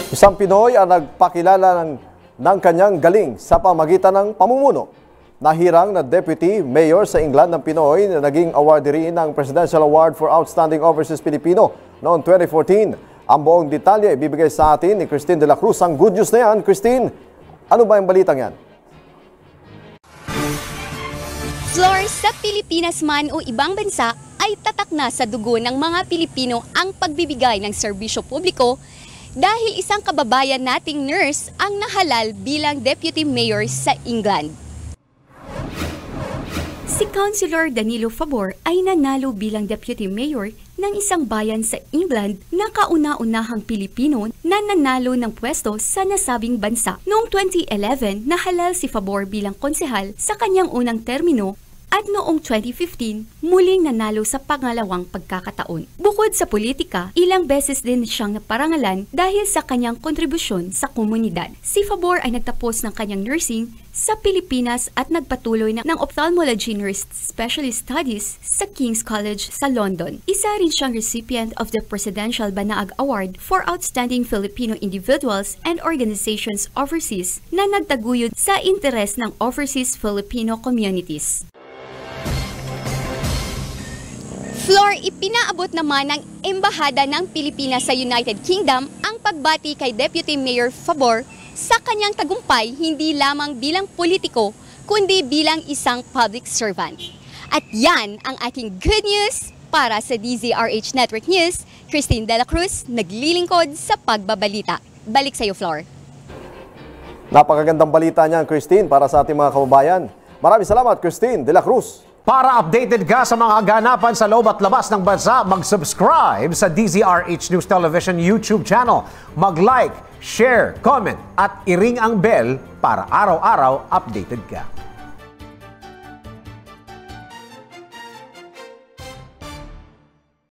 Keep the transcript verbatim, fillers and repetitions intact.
Isang Pinoy ang nagpakilala ng, ng kanyang galing sa pamagitan ng pamumuno. Nahirang na Deputy Mayor sa England ng Pinoy na naging awardee rin ng Presidential Award for Outstanding Overseas Filipino noong twenty fourteen. Ang buong detalye ibibigay sa atin ni Christine de la Cruz. Ang good news na yan, Christine, ano ba yung balitang yan? Floor, sa Pilipinas man o ibang bansa ay tatak na sa dugo ng mga Pilipino ang pagbibigay ng serbisyo publiko dahil isang kababayan nating nurse ang nahalal bilang Deputy Mayor sa England. Si Councilor Danilo Favor ay nanalo bilang Deputy Mayor ng isang bayan sa England na kauna-unahang Pilipino na nanalo ng pwesto sa nasabing bansa. Noong twenty eleven, nahalal si Favor bilang konsehal sa kanyang unang termino at noong twenty fifteen, muling nanalo sa pangalawang pagkakataon. Bukod sa politika, ilang beses din siyang naparangalan dahil sa kanyang kontribusyon sa komunidad. Si Favor ay nagtapos ng kanyang nursing sa Pilipinas at nagpatuloy ng Ophthalmology Nurse Specialist Studies sa King's College sa London. Isa rin siyang recipient of the Presidential Banaag Award for Outstanding Filipino Individuals and Organizations Overseas na nagtaguyod sa interes ng overseas Filipino communities. Floor, ipinaabot naman ng Embahada ng Pilipinas sa United Kingdom ang pagbati kay Deputy Mayor Favor sa kanyang tagumpay hindi lamang bilang politiko, kundi bilang isang public servant. At yan ang aking good news para sa D Z R H Network News. Christine de la Cruz, naglilingkod sa pagbabalita. Balik sa iyo, Floor. Napakagandang balita niyan, Christine, para sa ating mga kababayan. Maraming salamat, Christine de la Cruz. Para updated ka sa mga ganapan sa loob at labas ng bansa, mag-subscribe sa D Z R H News Television YouTube channel. Mag-like, share, comment at i-ring ang bell para araw-araw updated ka.